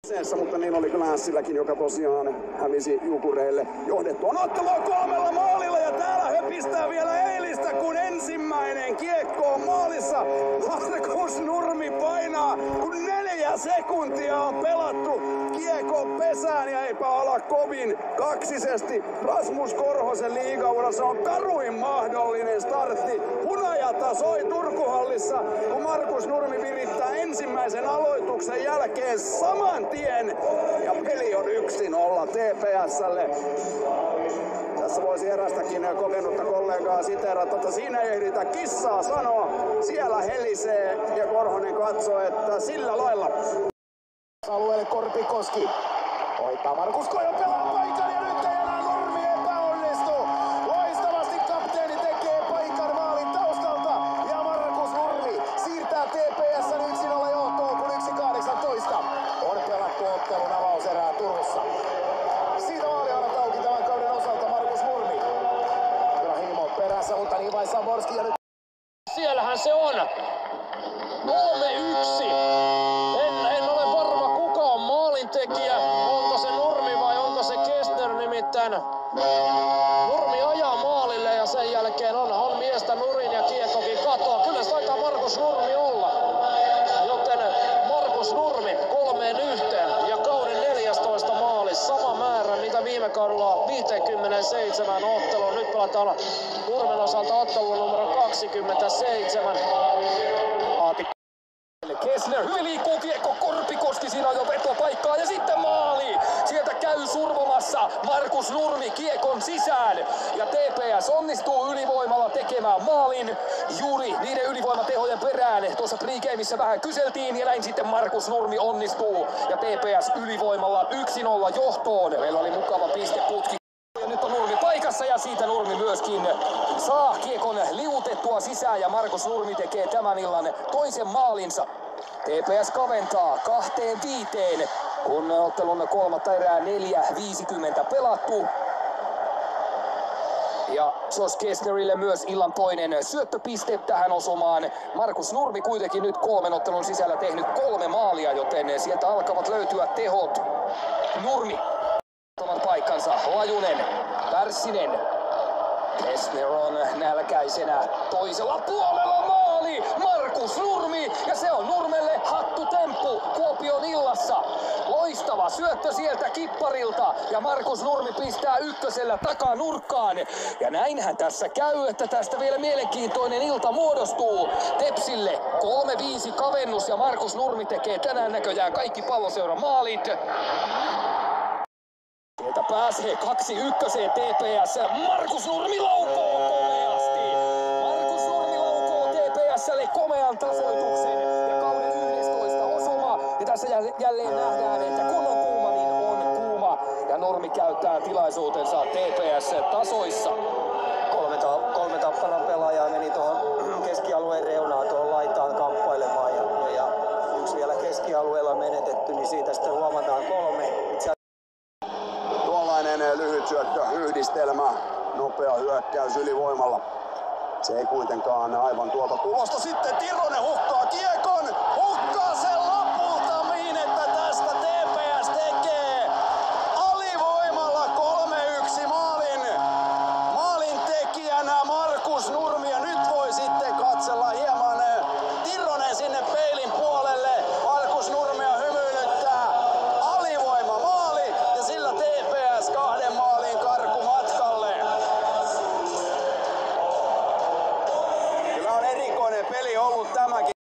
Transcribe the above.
Mutta niin oli kyllä Hässilläkin, joka tosiaan hävisi Jukureille. Johdettu on ottelua 3 maalilla ja täällä höpistää vielä eilistä, kun ensimmäinen kiekko on maalissa. Markus Nurmi painaa, kun 4 sekuntia on pelattu kiekon pesään ja eipä ala kovin kaksisesti. Rasmus Korhosen liigaurassa on karuin mahdollinen startti. Hunajata soi Turkuhallissa, kun Markus Nurmi virittää ensimmäisen aloituksen jälkeen saman tien. Ja peli on 1-0 TPS:lle. Tässä voisi erästäkin kokenutta kollegaa siteerata, että siinä ei ehditä kissaa sanoa. Siellä helisee ja Korhonen katsoo, että sillä lailla. Alueelle Korpikoski. Hoitaa Markus Koivu pelaa paikan ja nyt ei enää Nurmi epäonnistu. Loistavasti kapteeni tekee paikan maalin taustalta. Ja Markus Nurmi siirtää TPS:n 1-0 johtoon, kun 1.18 on pelattu ottelun avauserää Turussa. Siitä maalihanat auki tämän kauden osalta Markus Nurmi. Ibrahimov perässä, mutta niin vai Saborski ja nyt... Siellähän se on. 3-1. En ole varma kuka on maalintekijä. Onko se Nurmi vai onko se Kestner, nimittäin Nurmi ajaa maalille ja sen jälkeen on miestä nurin ja kiekkokin katoaa. Kyllä se taitaa Markus Nurmi olla. Joten Markus Nurmi 3-1 ja kauden 14 maali. Sama määrä mitä viime kaudella 57 ottelua. Nyt pelataan Nurmen osalta ottelun numero 27. Kessler, hyvin liikkuu kiekko, Korpikoski, siinä on jo vetopaikkaa ja sitten maali! Sieltä käy survomassa Markus Nurmi kiekon sisään ja TPS onnistuu ylivoimalla tekemään maalin juuri niiden ylivoimatehojen perään. Tuossa pregameissa vähän kyseltiin ja näin sitten Markus Nurmi onnistuu ja TPS ylivoimalla 1-0 johtoon. Meillä oli mukava pisteputki. Ja nyt on Nurmi paikassa ja siitä Nurmi myöskin saa kiekon liutettua sisään ja Markus Nurmi tekee tämän illan toisen maalinsa. TPS kaventaa 2-5, kun ottelun kolmatta erää 4.50 pelattu. Ja Josh Kessnerille myös illan toinen syöttöpiste tähän osumaan. Markus Nurmi kuitenkin nyt 3 ottelun sisällä tehnyt 3 maalia, joten sieltä alkavat löytyä tehot. Nurmi omat paikkansa, Lajunen, Pärssinen. Kessner on nälkäisenä toisella puolella maali! Markus Nurmi! Ja se on Nurmelle hattutemppu Kuopion illassa. Loistava syöttö sieltä kipparilta ja Markus Nurmi pistää ykkösellä takanurkkaan. Ja näinhän tässä käy, että tästä vielä mielenkiintoinen ilta muodostuu. Tepsille 3-5 kavennus ja Markus Nurmi tekee tänään näköjään kaikki Palloseuran maalit. Sieltä pääsee 2-1 TPS. Markus Nurmi laukoo komeasti. Markus Nurmi laukoo TPS:lle komean tasoituksen ja kauden 11 osuma. Ja tässä jälleen nähdään, että kun on kuuma, niin on kuuma. Ja Nurmi käyttää tilaisuutensa TPS tasoissa. Kolme Tapparan pelaajaa meni tuohon keskialueen reunaan tuohon laitaan kamppailemaan. Ja yksi vielä keskialueella menetetty, niin siitä sitten huomataan 3. Lyhyt syöttöyhdistelmä, nopea hyökkäys ylivoimalla. Se ei kuitenkaan aivan tuota tulosta. Sitten Tironen hukkaa kiekon, hukkaa sen lopulta niin, että tästä TPS tekee alivoimalla 3-1 maalin. Maalin tekijänä Markus Nurmi ja nyt voi sitten katsella hieman Tironen sinne peilin puolelle. Markus Nurmia hymyilyttää. Alivoima maali ja sillä TPS 2 maalin karkumatkalle. Kyllä on erikoinen peli ollut tämäkin.